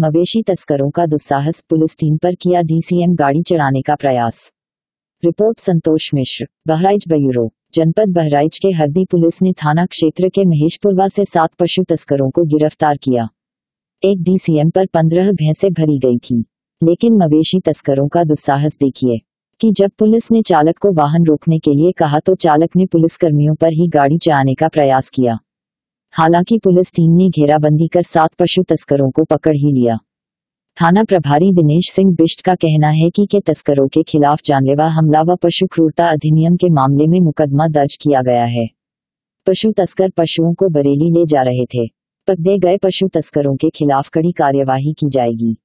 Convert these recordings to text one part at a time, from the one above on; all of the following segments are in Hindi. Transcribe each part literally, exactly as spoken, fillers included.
मवेशी तस्करों का दुस्साहस, पुलिस टीम पर किया डीसीएम गाड़ी चढ़ाने का प्रयास। Report Santosh Mishra, Bahraich bureau. जनपद बहराइच के हरदी पुलिस ने थाना क्षेत्र के महेशपुरवा से सात पशु तस्करों को गिरफ्तार किया। एक डीसीएम पर पंद्रह भैंसें भरी गई थी, लेकिन मवेशी तस्करों का दुस्साहस देखिए कि जब पुलिस ने चालक को वाहन रोकने के लिए कहा तो चालक ने पुलिसकर्मियों पर ही गाड़ी चलाने का प्रयास किया। हालांकि पुलिस टीम ने घेराबंदी कर सात पशु तस्करों को पकड़ ही लिया। थाना प्रभारी दिनेश सिंह बिष्ट का कहना है कि के तस्करों के खिलाफ जानलेवा हमला व पशु क्रूरता अधिनियम के मामले में मुकदमा दर्ज किया गया है। पशु तस्कर पशुओं को बरेली ले जा रहे थे। पकड़े गए पशु तस्करों के खिलाफ कड़ी कार्यवाही की जाएगी।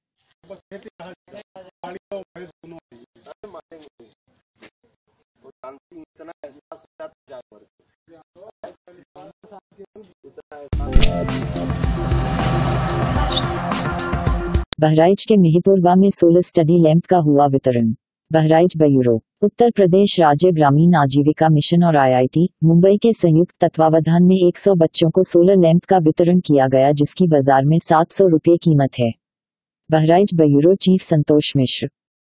बहराइच के मिहीपुरवा में सोलर स्टडी लैंप का हुआ वितरण। बहराइच ब्यूरो। उत्तर प्रदेश राज्य ग्रामीण आजीविका मिशन और आईआईटी मुंबई के संयुक्त तत्वावधान में सौ बच्चों को सोलर लैंप का वितरण किया गया, जिसकी बाजार में सात सौ रुपये कीमत है। Bahraich bureau chief Santosh Mishra.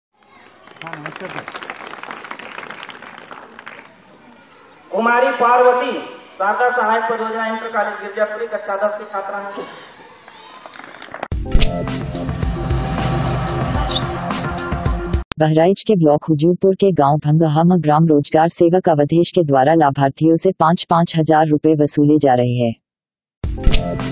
कुमारी पार्वती शारदा सहायक परियोजना इंटर कॉलेज गिरजापुरी कक्षा दस की छात्रा है। बहराइच के ब्लॉक हुजूरपुर के गांव भंगहा में ग्राम रोजगार सेवक अवधेश के द्वारा लाभार्थियों से पाँच पाँच हजार रुपए वसूले जा रहे हैं।